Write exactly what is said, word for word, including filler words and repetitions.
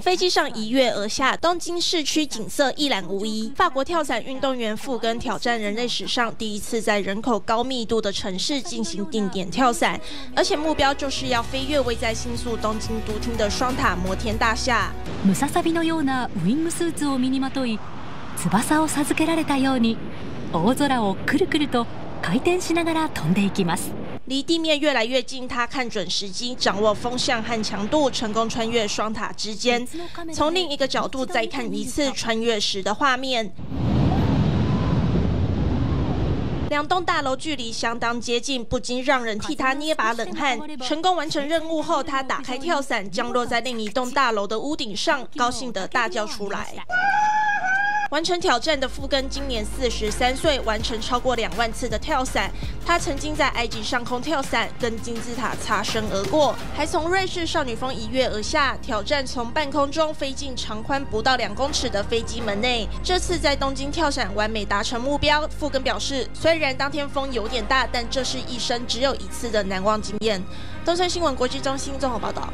飞机上一跃而下，东京市区景色一览无遗。法国跳伞运动员富根挑战人类史上第一次在人口高密度的城市进行定点跳伞，而且目标就是要飞越位在新宿东京都厅的双塔摩天大厦。 ムササビのようなウィングスーツを身にまとい、翼を授けられたように大空をくるくると回転しながら飛んでいきます。 离地面越来越近，他看准时机，掌握风向和强度，成功穿越双塔之间。从另一个角度再看一次穿越时的画面，两栋大楼距离相当接近，不禁让人替他捏把冷汗。成功完成任务后，他打开跳伞，降落在另一栋大楼的屋顶上，高兴地大叫出来。完成挑战的富根今年四十三岁，完成超过两万次的跳伞。他曾经在埃及上空跳伞，跟金字塔擦身而过，还从瑞士少女峰一跃而下，挑战从半空中飞进长宽不到两公尺的飞机门内。这次在东京跳伞完美达成目标。富根表示，虽然当天风有点大，但这是一生只有一次的难忘经验。东森新闻国际中心综合报道。